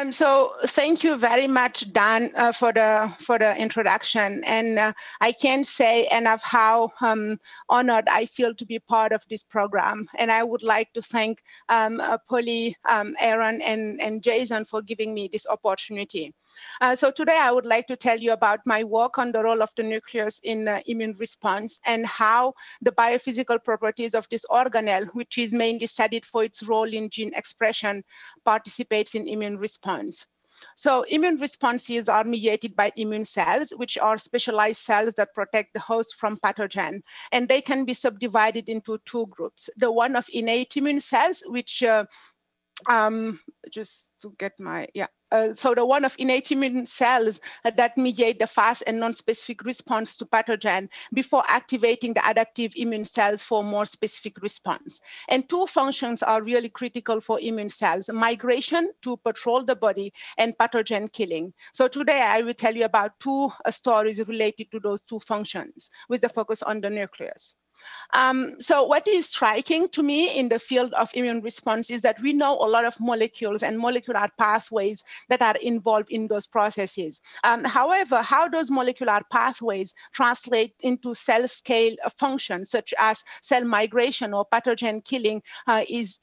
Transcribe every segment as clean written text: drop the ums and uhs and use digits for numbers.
So thank you very much, Dan, for the introduction. And I can't say enough how honored I feel to be part of this program. And I would like to thank Polly, Aaron, and Jason for giving me this opportunity. So today I would like to tell you about my work on the role of the nucleus in immune response and how the biophysical properties of this organelle, which is mainly studied for its role in gene expression, participates in immune response. So immune responses are mediated by immune cells, which are specialized cells that protect the host from pathogen. And they can be subdivided into two groups. The one of innate immune cells, which just to get my, so the one of innate immune cells that mediate the fast and non-specific response to pathogen before activating the adaptive immune cells for more specific response. And two functions are really critical for immune cells: migration to patrol the body and pathogen killing. So today I will tell you about two stories related to those two functions with the focus on the nucleus. So what is striking to me in the field of immune response is that we know a lot of molecules and molecular pathways that are involved in those processes. However, how those molecular pathways translate into cell scale functions such as cell migration or pathogen killing is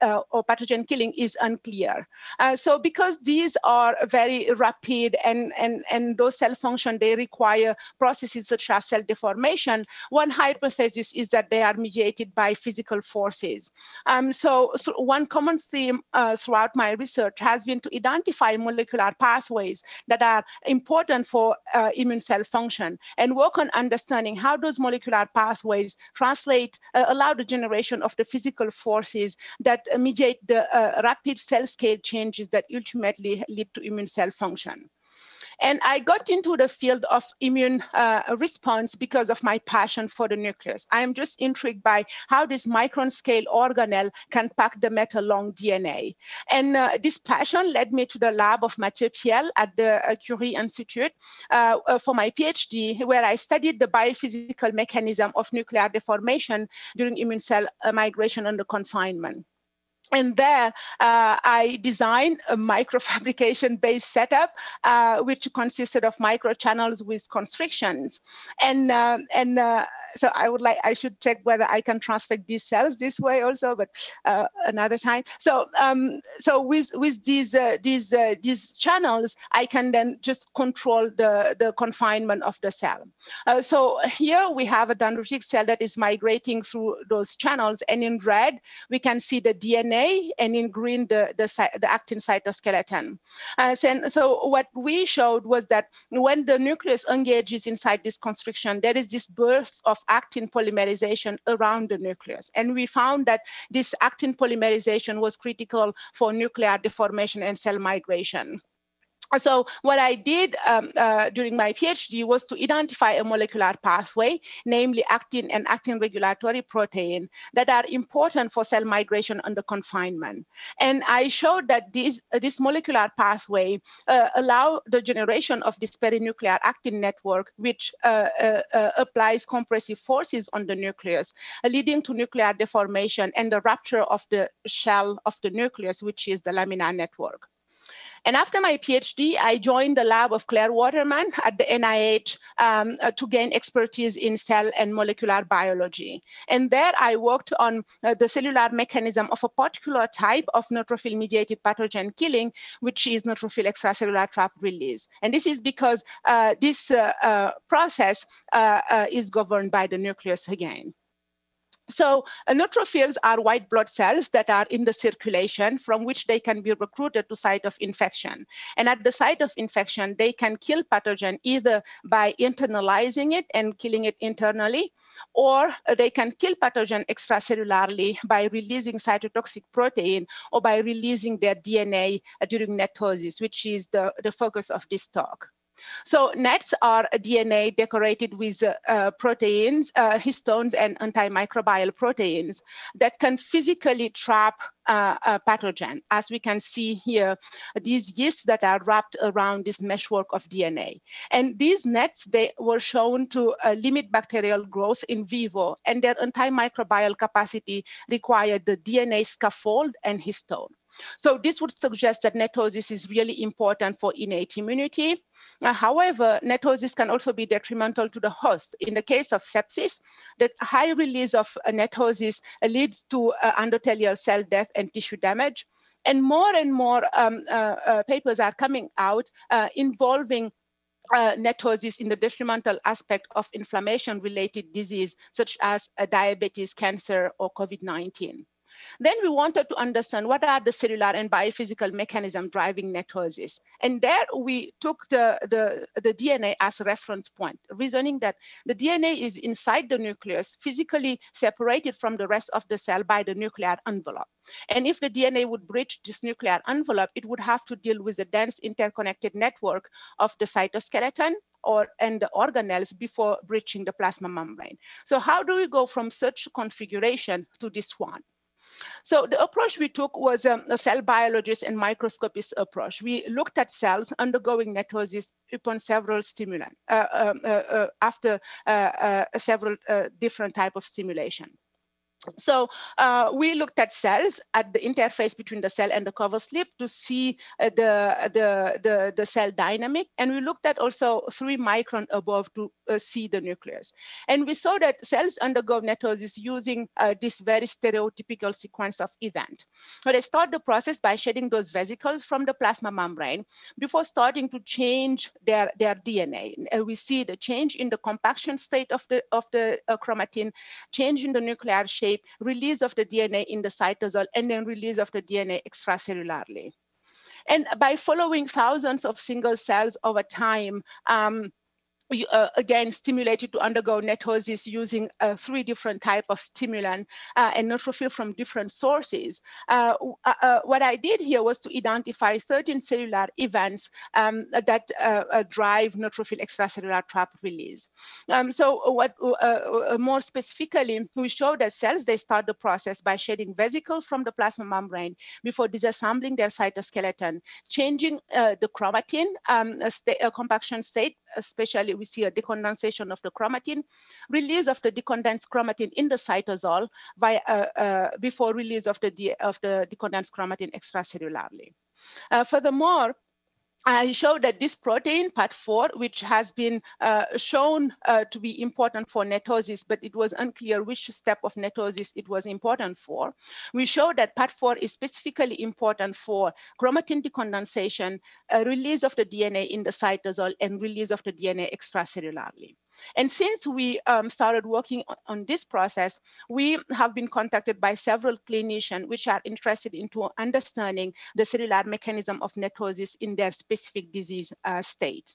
unclear. So because these are very rapid and those cell function, they require processes such as cell deformation, one hypothesis is that they are mediated by physical forces. So one common theme throughout my research has been to identify molecular pathways that are important for immune cell function and work on understanding how those molecular pathways allow the generation of the physical forces that mediate the rapid cell scale changes that ultimately lead to immune cell function. And I got into the field of immune response because of my passion for the nucleus. I am just intrigued by how this micron scale organelle can pack the metal-long DNA. And this passion led me to the lab of Mathieu Piel at the Curie Institute for my PhD, where I studied the biophysical mechanism of nuclear deformation during immune cell migration under confinement. And there, I designed a microfabrication-based setup, which consisted of microchannels with constrictions. And so I should check whether I can transfect these cells this way also, but another time. So with these channels, I can then just control the confinement of the cell. So here we have a dendritic cell that is migrating through those channels, and in red we can see the DNA. And in green, the actin cytoskeleton. So what we showed was that when the nucleus engages inside this constriction, there is this burst of actin polymerization around the nucleus. And we found that this actin polymerization was critical for nuclear deformation and cell migration. So what I did during my PhD was to identify a molecular pathway, namely actin and actin regulatory protein, that are important for cell migration under confinement. And I showed that this molecular pathway allow the generation of this perinuclear actin network, which applies compressive forces on the nucleus, leading to nuclear deformation and the rupture of the shell of the nucleus, which is the laminar network. And after my PhD, I joined the lab of Claire Waterman at the NIH to gain expertise in cell and molecular biology. And there I worked on the cellular mechanism of a particular type of neutrophil-mediated pathogen killing, which is neutrophil extracellular trap release. And this is because this process is governed by the nucleus again. So neutrophils are white blood cells that are in the circulation from which they can be recruited to site of infection. And at the site of infection, they can kill pathogen either by internalizing it and killing it internally, or they can kill pathogen extracellularly by releasing cytotoxic protein or by releasing their DNA during netosis, which is the focus of this talk. So NETs are DNA decorated with proteins, histones, and antimicrobial proteins that can physically trap a pathogen. As we can see here, these yeasts that are wrapped around this meshwork of DNA. And these NETs, they were shown to limit bacterial growth in vivo, and their antimicrobial capacity required the DNA scaffold and histone. So this would suggest that NETosis is really important for innate immunity. However, NETosis can also be detrimental to the host. In the case of sepsis, the high release of NETosis leads to endothelial cell death and tissue damage. And more papers are coming out involving NETosis in the detrimental aspect of inflammation-related disease, such as diabetes, cancer, or COVID-19. Then we wanted to understand what are the cellular and biophysical mechanisms driving NETosis. And there we took the DNA as a reference point, reasoning that the DNA is inside the nucleus, physically separated from the rest of the cell by the nuclear envelope. And if the DNA would breach this nuclear envelope, it would have to deal with the dense interconnected network of the cytoskeleton and the organelles before breaching the plasma membrane. So how do we go from such configuration to this one? So the approach we took was a cell biologist and microscopist approach. We looked at cells undergoing NETosis upon several stimuli, after several different type of stimulation. So we looked at cells at the interface between the cell and the cover slip to see the cell dynamic. And we looked at also 3 micron above to see the nucleus. And we saw that cells undergo NETosis using this very stereotypical sequence of event. So they start the process by shedding those vesicles from the plasma membrane before starting to change their DNA. And we see the change in the compaction state of the chromatin, change in the nuclear shape, release of the DNA in the cytosol, and then release of the DNA extracellularly. And by following thousands of single cells over time, again stimulated to undergo NETosis using 3 different types of stimulant and neutrophil from different sources. What I did here was to identify 13 cellular events that drive neutrophil extracellular trap release. So what more specifically, we show that cells, they start the process by shedding vesicles from the plasma membrane before disassembling their cytoskeleton, changing the chromatin compaction state, especially we see a decondensation of the chromatin, release of the decondensed chromatin in the cytosol before release of the decondensed chromatin extracellularly. Furthermore, I showed that this protein, PAD4, which has been shown to be important for NETosis, but it was unclear which step of NETosis it was important for. We showed that PAD4 is specifically important for chromatin decondensation, release of the DNA in the cytosol, and release of the DNA extracellularly. And since we started working on this process, we have been contacted by several clinicians which are interested into understanding the cellular mechanism of NETosis in their specific disease state.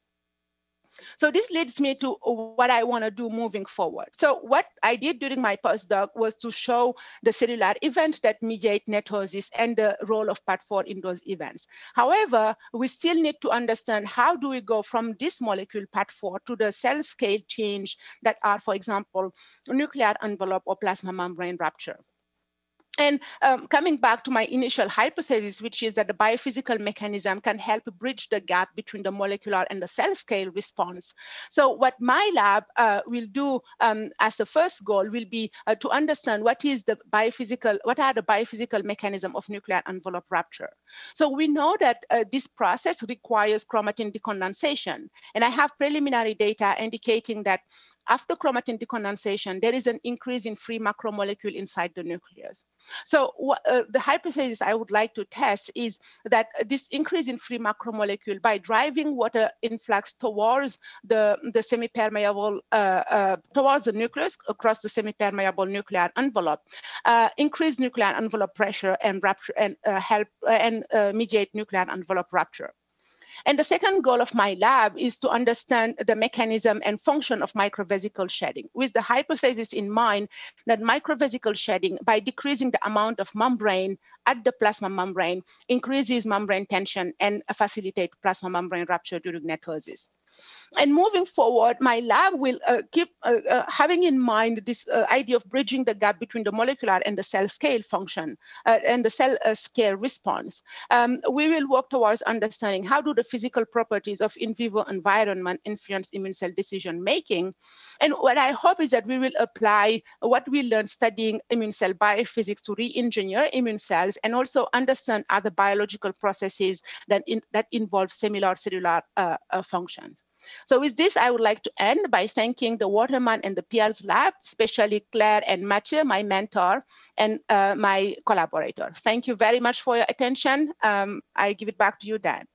So this leads me to what I want to do moving forward. So what I did during my postdoc was to show the cellular events that mediate NETosis and the role of PAD4 in those events. However, we still need to understand how do we go from this molecule PAD4 to the cell scale change that are, for example, nuclear envelope or plasma membrane rupture. And coming back to my initial hypothesis, which is that the biophysical mechanism can help bridge the gap between the molecular and the cell scale response. So what my lab will do as the first goal will be to understand what are the biophysical mechanism of nuclear envelope rupture. So we know that this process requires chromatin decondensation. And I have preliminary data indicating that after chromatin decondensation, there is an increase in free macromolecule inside the nucleus. So the hypothesis I would like to test is that this increase in free macromolecule, by driving water influx towards the semi-permeable, towards the nucleus across the semi-permeable nuclear envelope, increase nuclear envelope pressure and rupture and help and mediate nuclear envelope rupture. And the second goal of my lab is to understand the mechanism and function of microvesicle shedding, with the hypothesis in mind that microvesicle shedding, by decreasing the amount of membrane at the plasma membrane, increases membrane tension and facilitate plasma membrane rupture during NETosis. And moving forward, my lab will keep having in mind this idea of bridging the gap between the molecular and the cell scale function and the cell scale response. We will work towards understanding how do the physical properties of in vivo environment influence immune cell decision making. And what I hope is that we will apply what we learned studying immune cell biophysics to re-engineer immune cells and also understand other biological processes that involve similar cellular functions. So with this, I would like to end by thanking the Waterman and the Piers Lab, especially Claire and Mathieu, my mentor, and my collaborator. Thank you very much for your attention. I give it back to you, Dan.